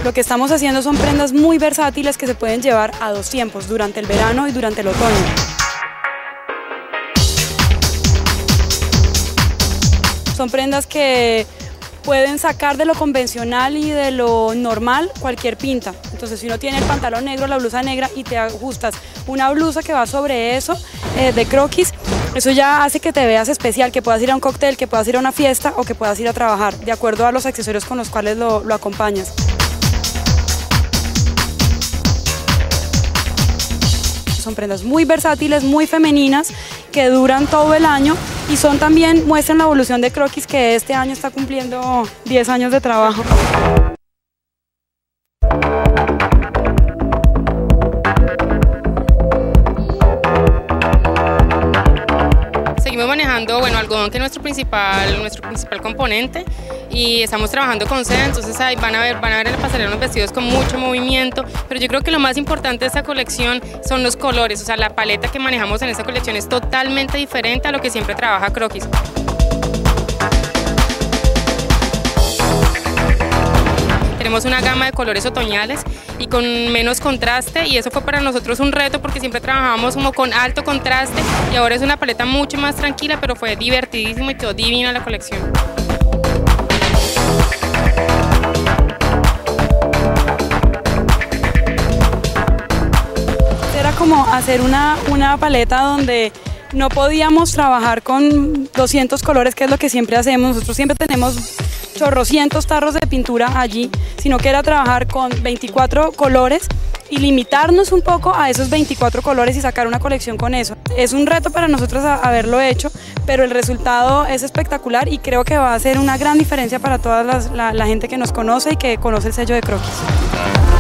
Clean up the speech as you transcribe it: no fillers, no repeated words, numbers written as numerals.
Lo que estamos haciendo son prendas muy versátiles que se pueden llevar a dos tiempos, durante el verano y durante el otoño. Son prendas que pueden sacar de lo convencional y de lo normal cualquier pinta. Entonces, si uno tiene el pantalón negro, la blusa negra y te ajustas una blusa que va sobre eso, de croquis, eso ya hace que te veas especial, que puedas ir a un cóctel, que puedas ir a una fiesta o que puedas ir a trabajar, de acuerdo a los accesorios con los cuales lo acompañas. Son prendas muy versátiles, muy femeninas, que duran todo el año y son también, muestran la evolución de croquis, que este año está cumpliendo 10 años de trabajo. Seguimos manejando, bueno, algodón, que es nuestro principal componente, y estamos trabajando con seda, entonces ahí van a ver en la pasarela unos vestidos con mucho movimiento, pero yo creo que lo más importante de esta colección son los colores, o sea, la paleta que manejamos en esta colección es totalmente diferente a lo que siempre trabaja Croquis. Tenemos una gama de colores otoñales y con menos contraste, y eso fue para nosotros un reto porque siempre trabajábamos como con alto contraste, y ahora es una paleta mucho más tranquila, pero fue divertidísimo y quedó divina la colección. Era como hacer una paleta donde no podíamos trabajar con 200 colores, que es lo que siempre hacemos. Nosotros siempre tenemos chorrocientos tarros de pintura allí, sino que era trabajar con 24 colores y limitarnos un poco a esos 24 colores y sacar una colección con eso. Es un reto para nosotros haberlo hecho, pero el resultado es espectacular y creo que va a ser una gran diferencia para toda la gente que nos conoce y que conoce el sello de Croquis.